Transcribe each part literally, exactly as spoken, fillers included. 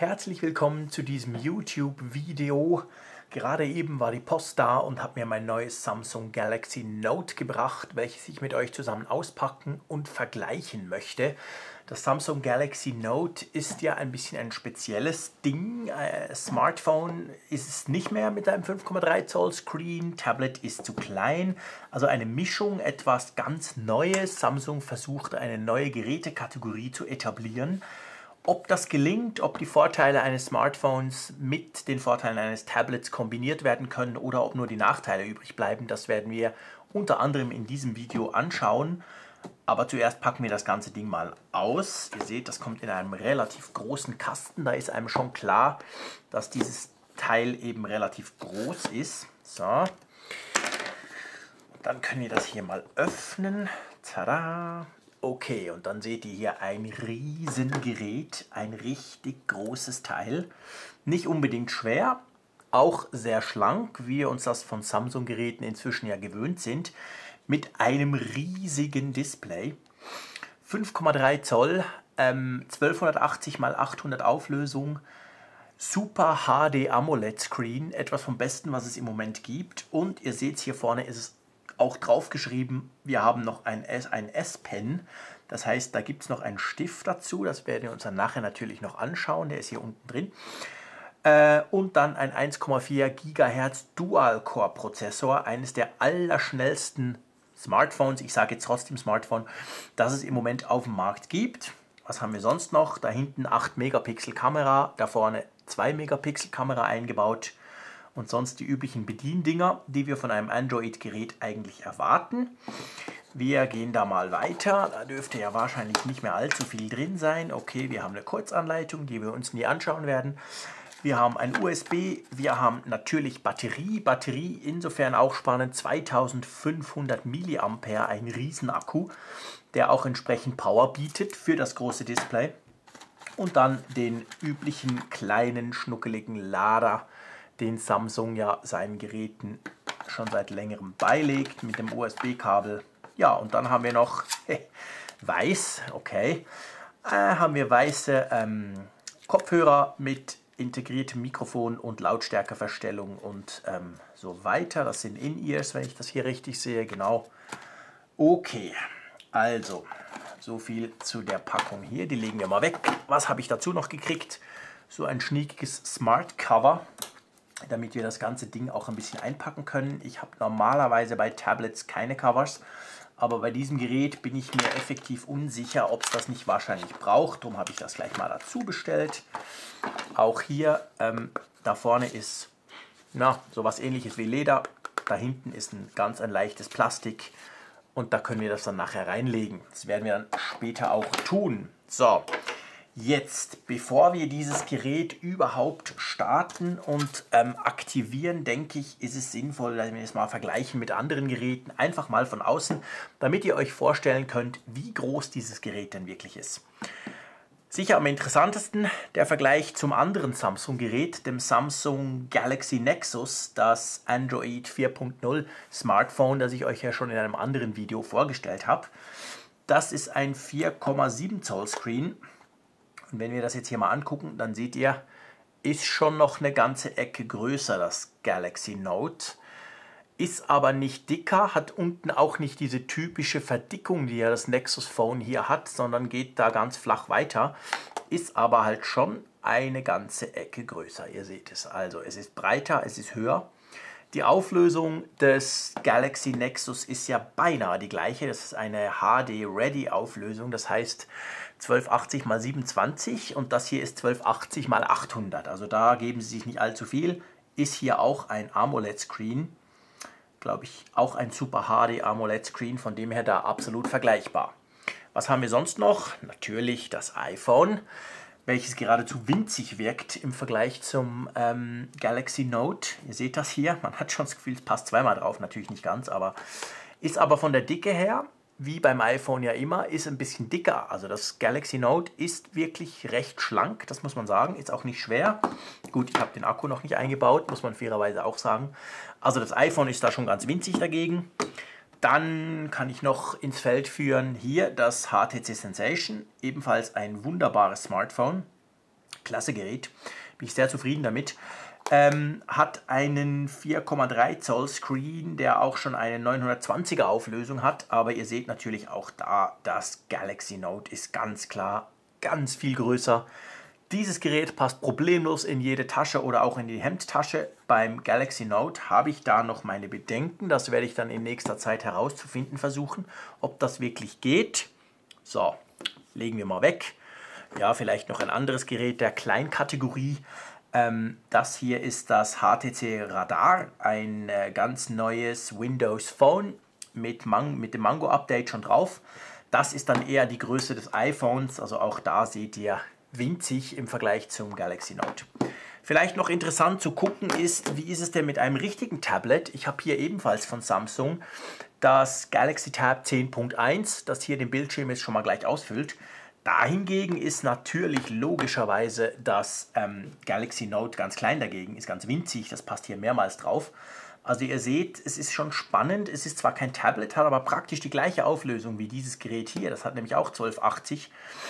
herzlich willkommen zu diesem YouTube-Video. Gerade eben war die Post da und hat mir mein neues Samsung Galaxy Note gebracht, welches ich mit euch zusammen auspacken und vergleichen möchte. Das Samsung Galaxy Note ist ja ein bisschen ein spezielles Ding. Äh, Smartphone ist es nicht mehr mit einem fünf Komma drei Zoll Screen, Tablet ist zu klein. Also eine Mischung, etwas ganz Neues. Samsung versucht eine neue Gerätekategorie zu etablieren. Ob das gelingt, ob die Vorteile eines Smartphones mit den Vorteilen eines Tablets kombiniert werden können oder ob nur die Nachteile übrig bleiben, das werden wir unter anderem in diesem Video anschauen. Aber zuerst packen wir das ganze Ding mal aus. Ihr seht, das kommt in einem relativ großen Kasten. Da ist einem schon klar, dass dieses Teil eben relativ groß ist. So. Dann können wir das hier mal öffnen. Tada! Okay, und dann seht ihr hier ein Riesengerät, ein richtig großes Teil. Nicht unbedingt schwer, auch sehr schlank, wie wir uns das von Samsung-Geräten inzwischen ja gewöhnt sind, mit einem riesigen Display. fünf Komma drei Zoll, ähm, zwölfhundertachtzig mal achthundert Auflösung, Super H D AMOLED Screen, etwas vom Besten, was es im Moment gibt. Und ihr seht hier vorne ist es auch drauf geschrieben, wir haben noch ein S-Pen, das heißt, da gibt es noch einen Stift dazu, das werden wir uns dann nachher natürlich noch anschauen, der ist hier unten drin. Äh, und dann ein eins Komma vier Gigahertz Dual-Core-Prozessor, eines der allerschnellsten Smartphones, ich sage jetzt trotzdem Smartphone, das es im Moment auf dem Markt gibt. Was haben wir sonst noch? Da hinten acht Megapixel Kamera, da vorne zwei Megapixel Kamera eingebaut. Und sonst die üblichen Bediendinger, die wir von einem Android-Gerät eigentlich erwarten. Wir gehen da mal weiter. Da dürfte ja wahrscheinlich nicht mehr allzu viel drin sein. Okay, wir haben eine Kurzanleitung, die wir uns nie anschauen werden. Wir haben ein U S B, wir haben natürlich Batterie. Batterie insofern auch spannend, zweitausendfünfhundert Milliampere, ein Riesenakku, der auch entsprechend Power bietet für das große Display. Und dann den üblichen kleinen, schnuckeligen Lader, den Samsung ja seinen Geräten schon seit längerem beilegt mit dem U S B-Kabel. Ja, und dann haben wir noch weiß, okay, äh, haben wir weiße ähm, Kopfhörer mit integriertem Mikrofon und Lautstärkeverstellung und ähm, so weiter. Das sind In-Ears, wenn ich das hier richtig sehe, genau. Okay, also so viel zu der Packung hier, die legen wir mal weg. Was habe ich dazu noch gekriegt? So ein schniekiges Smart Cover, damit wir das ganze Ding auch ein bisschen einpacken können. Ich habe normalerweise bei Tablets keine Covers, aber bei diesem Gerät bin ich mir effektiv unsicher, ob es das nicht wahrscheinlich braucht. Darum habe ich das gleich mal dazu bestellt. Auch hier, ähm, da vorne ist na, sowas ähnliches wie Leder. Da hinten ist ein ganz ein leichtes Plastik und da können wir das dann nachher reinlegen. Das werden wir dann später auch tun. So. Jetzt, bevor wir dieses Gerät überhaupt starten und ähm, aktivieren, denke ich, ist es sinnvoll, dass wir es mal vergleichen mit anderen Geräten, einfach mal von außen, damit ihr euch vorstellen könnt, wie groß dieses Gerät denn wirklich ist. Sicher am interessantesten der Vergleich zum anderen Samsung-Gerät, dem Samsung Galaxy Nexus, das Android vier Punkt null Smartphone, das ich euch ja schon in einem anderen Video vorgestellt habe. Das ist ein vier Komma sieben Zoll Screen. Und wenn wir das jetzt hier mal angucken, dann seht ihr, ist schon noch eine ganze Ecke größer, das Galaxy Note. Ist aber nicht dicker, hat unten auch nicht diese typische Verdickung, die ja das Nexus Phone hier hat, sondern geht da ganz flach weiter. Ist aber halt schon eine ganze Ecke größer, ihr seht es. Also es ist breiter, es ist höher. Die Auflösung des Galaxy Nexus ist ja beinahe die gleiche. Das ist eine H D-Ready Auflösung, das heißt zwölfhundertachtzig mal siebenundzwanzig und das hier ist zwölfhundertachtzig mal achthundert. Also da geben sie sich nicht allzu viel. Ist hier auch ein AMOLED-Screen, glaube ich, auch ein Super H D AMOLED-Screen, von dem her da absolut vergleichbar. Was haben wir sonst noch? Natürlich das iPhone, welches geradezu winzig wirkt im Vergleich zum ähm, Galaxy Note. Ihr seht das hier, man hat schon das Gefühl, es passt zweimal drauf, natürlich nicht ganz, aber ist aber von der Dicke her, wie beim iPhone ja immer, ist ein bisschen dicker. Also das Galaxy Note ist wirklich recht schlank, das muss man sagen, ist auch nicht schwer. Gut, ich habe den Akku noch nicht eingebaut, muss man fairerweise auch sagen. Also das iPhone ist da schon ganz winzig dagegen. Dann kann ich noch ins Feld führen hier das H T C Sensation, ebenfalls ein wunderbares Smartphone. klasse Gerät. Bin ich sehr zufrieden damit. Ähm, hat einen vier Komma drei Zoll Screen, der auch schon eine neunhundertzwanziger Auflösung hat. Aber ihr seht natürlich auch da, das Galaxy Note ist ganz klar ganz viel größer. Dieses Gerät passt problemlos in jede Tasche oder auch in die Hemdtasche. Beim Galaxy Note habe ich da noch meine Bedenken. Das werde ich dann in nächster Zeit herauszufinden versuchen, ob das wirklich geht. So, legen wir mal weg. Ja, vielleicht noch ein anderes Gerät der Kleinkategorie. Ähm, das hier ist das H T C Radar, ein äh, ganz neues Windows Phone mit, Man mit dem Mango Update schon drauf. Das ist dann eher die Größe des iPhones, also auch da seht ihr winzig im Vergleich zum Galaxy Note. Vielleicht noch interessant zu gucken ist, wie ist es denn mit einem richtigen Tablet? Ich habe hier ebenfalls von Samsung das Galaxy Tab zehn Punkt eins, das hier den Bildschirm jetzt schon mal gleich ausfüllt. Dahingegen ist natürlich logischerweise das ähm, Galaxy Note ganz klein dagegen, ist ganz winzig, das passt hier mehrmals drauf. Also ihr seht, es ist schon spannend, es ist zwar kein Tablet, hat aber praktisch die gleiche Auflösung wie dieses Gerät hier, das hat nämlich auch zwölfhundertachtzig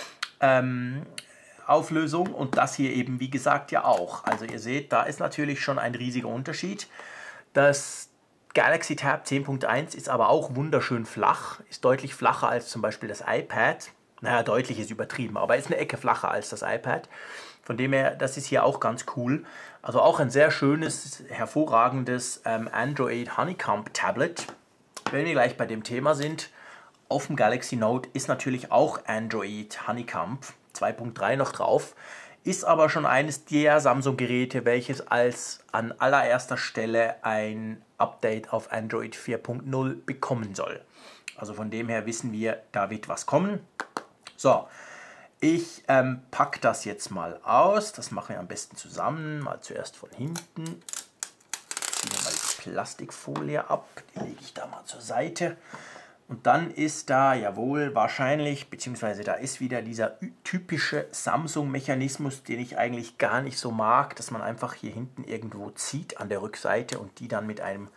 ähm, Auflösung und das hier eben wie gesagt ja auch. Also ihr seht, da ist natürlich schon ein riesiger Unterschied. Das Galaxy Tab zehn Punkt eins ist aber auch wunderschön flach, ist deutlich flacher als zum Beispiel das iPad. Naja, deutlich ist übertrieben, aber ist eine Ecke flacher als das iPad. Von dem her, das ist hier auch ganz cool. Also auch ein sehr schönes, hervorragendes ähm, Android Honeycomb Tablet. Wenn wir gleich bei dem Thema sind, auf dem Galaxy Note ist natürlich auch Android Honeycomb zwei Punkt drei noch drauf. Ist aber schon eines der Samsung-Geräte, welches als an allererster Stelle ein Update auf Android vier Punkt null bekommen soll. Also von dem her wissen wir, da wird was kommen. So, ich ähm, packe das jetzt mal aus. Das machen wir am besten zusammen. Mal zuerst von hinten. Ziehen wir mal die Plastikfolie ab. Die lege ich da mal zur Seite. Und dann ist da, jawohl, wahrscheinlich, beziehungsweise da ist wieder dieser typische Samsung-Mechanismus, den ich eigentlich gar nicht so mag, dass man einfach hier hinten irgendwo zieht an der Rückseite und die dann mit einem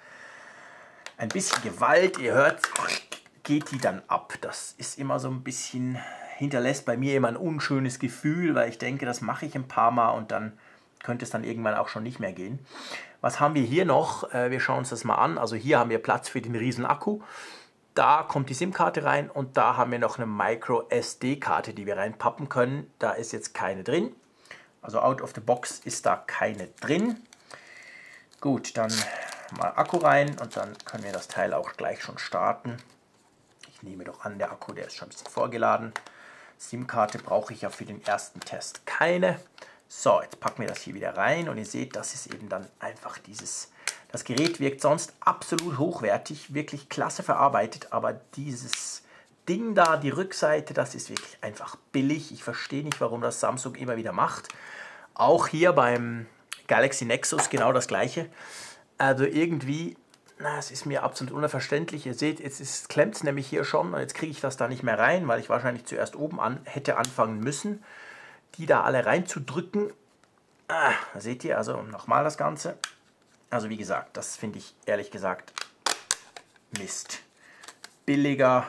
ein bisschen Gewalt, ihr hört, geht die dann ab. Das ist immer so ein bisschen, hinterlässt bei mir immer ein unschönes Gefühl, weil ich denke, das mache ich ein paar Mal und dann könnte es dann irgendwann auch schon nicht mehr gehen. Was haben wir hier noch? Wir schauen uns das mal an. Also hier haben wir Platz für den riesen Akku. Da kommt die SIM-Karte rein und da haben wir noch eine Micro S D-Karte, die wir reinpappen können. Da ist jetzt keine drin. Also out of the box ist da keine drin. Gut, dann mal Akku rein und dann können wir das Teil auch gleich schon starten. Ich nehme doch an, der Akku, der ist schon ein bisschen vorgeladen. SIM-Karte brauche ich ja für den ersten Test keine. So, jetzt packen wir das hier wieder rein und ihr seht, das ist eben dann einfach dieses... Das Gerät wirkt sonst absolut hochwertig, wirklich klasse verarbeitet, aber dieses Ding da, die Rückseite, das ist wirklich einfach billig. Ich verstehe nicht, warum das Samsung immer wieder macht. Auch hier beim Galaxy Nexus genau das gleiche. Also irgendwie, na, es ist mir absolut unverständlich. Ihr seht, jetzt klemmt es nämlich hier schon und jetzt kriege ich das da nicht mehr rein, weil ich wahrscheinlich zuerst oben an hätte anfangen müssen, die da alle reinzudrücken. Ah, da seht ihr, also nochmal das Ganze. Also wie gesagt, das finde ich ehrlich gesagt Mist. Billiger,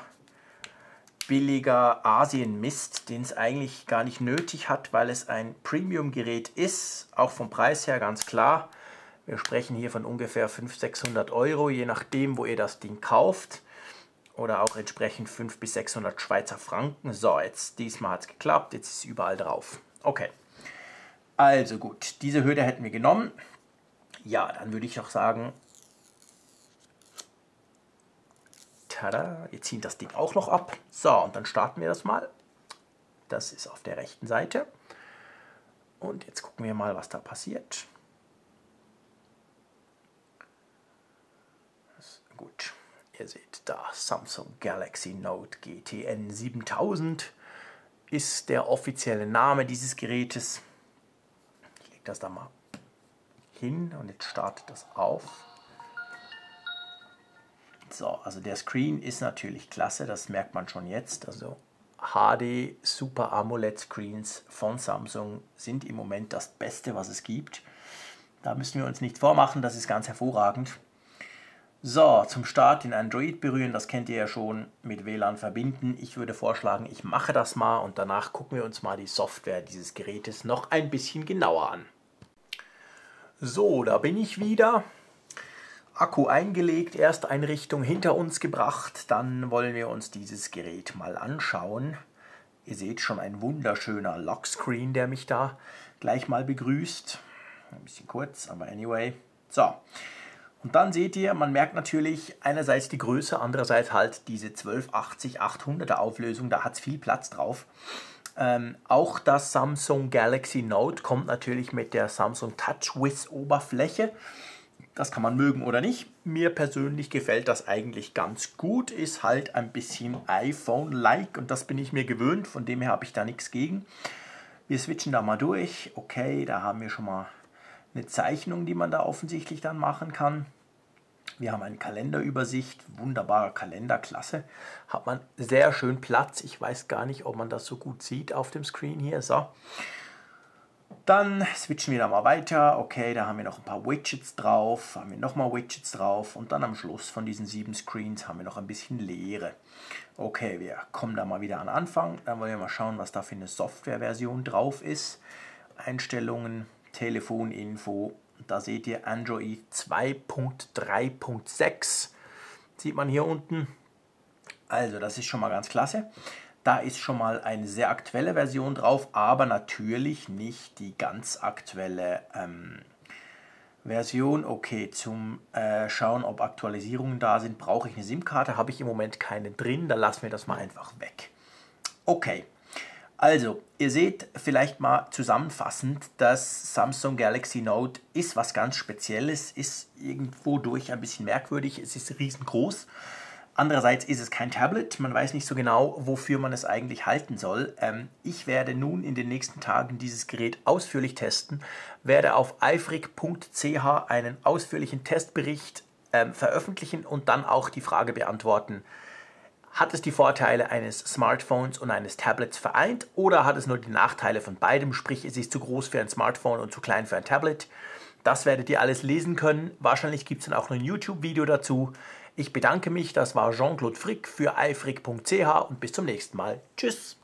billiger Asien-Mist, den es eigentlich gar nicht nötig hat, weil es ein Premium-Gerät ist, auch vom Preis her ganz klar. Wir sprechen hier von ungefähr fünfhundert, sechshundert Euro, je nachdem, wo ihr das Ding kauft. Oder auch entsprechend fünfhundert bis sechshundert Schweizer Franken. So, jetzt diesmal hat es geklappt, jetzt ist es überall drauf. Okay, also gut, diese Hürde hätten wir genommen. Ja, dann würde ich auch sagen, tada, wir ziehen das Ding auch noch ab. So, und dann starten wir das mal. Das ist auf der rechten Seite. Und jetzt gucken wir mal, was da passiert. Gut, ihr seht da, Samsung Galaxy Note G T N siebentausend ist der offizielle Name dieses Gerätes. Ich lege das da mal hin und jetzt startet das auf. So, also der Screen ist natürlich klasse, das merkt man schon jetzt. Also H D Super AMOLED Screens von Samsung sind im Moment das Beste, was es gibt. Da müssen wir uns nicht vormachen, das ist ganz hervorragend. So, zum Start den Android berühren, das kennt ihr ja schon, mit W L A N verbinden. Ich würde vorschlagen, ich mache das mal und danach gucken wir uns mal die Software dieses Gerätes noch ein bisschen genauer an. So, da bin ich wieder. Akku eingelegt, Ersteinrichtung hinter uns gebracht. Dann wollen wir uns dieses Gerät mal anschauen. Ihr seht schon ein wunderschöner Lockscreen, der mich da gleich mal begrüßt. Ein bisschen kurz, aber anyway. So. Und dann seht ihr, man merkt natürlich einerseits die Größe, andererseits halt diese zwölf achtzig achthunderter Auflösung, da hat es viel Platz drauf. Ähm, auch das Samsung Galaxy Note kommt natürlich mit der Samsung TouchWiz Oberfläche. Das kann man mögen oder nicht. Mir persönlich gefällt das eigentlich ganz gut, ist halt ein bisschen iPhone-like und das bin ich mir gewöhnt, von dem her habe ich da nichts gegen. Wir switchen da mal durch. Okay, da haben wir schon mal eine Zeichnung, die man da offensichtlich dann machen kann. Wir haben eine Kalenderübersicht, wunderbarer Kalender, klasse. Hat man sehr schön Platz. Ich weiß gar nicht, ob man das so gut sieht auf dem Screen hier. So. Dann switchen wir da mal weiter. Okay, da haben wir noch ein paar Widgets drauf, haben wir nochmal Widgets drauf und dann am Schluss von diesen sieben Screens haben wir noch ein bisschen Leere. Okay, wir kommen da mal wieder an den Anfang. Dann wollen wir mal schauen, was da für eine Softwareversion drauf ist. Einstellungen, Telefoninfo, da seht ihr Android zwei Punkt drei Punkt sechs, sieht man hier unten. Also das ist schon mal ganz klasse. Da ist schon mal eine sehr aktuelle Version drauf, aber natürlich nicht die ganz aktuelle ähm, Version. Okay, zum äh, Schauen, ob Aktualisierungen da sind, brauche ich eine SIM-Karte. Habe ich im Moment keine drin, da lassen wir das mal einfach weg. Okay. Also, ihr seht vielleicht mal zusammenfassend, das Samsung Galaxy Note ist was ganz Spezielles, ist irgendwo durch ein bisschen merkwürdig, es ist riesengroß. Andererseits ist es kein Tablet, man weiß nicht so genau, wofür man es eigentlich halten soll. Ähm, ich werde nun in den nächsten Tagen dieses Gerät ausführlich testen, werde auf eifrig punkt c h einen ausführlichen Testbericht ähm, veröffentlichen und dann auch die Frage beantworten, hat es die Vorteile eines Smartphones und eines Tablets vereint oder hat es nur die Nachteile von beidem, sprich es ist zu groß für ein Smartphone und zu klein für ein Tablet? Das werdet ihr alles lesen können. Wahrscheinlich gibt es dann auch noch ein YouTube-Video dazu. Ich bedanke mich, das war Jean-Claude Frick für eifrig punkt c h und bis zum nächsten Mal. Tschüss!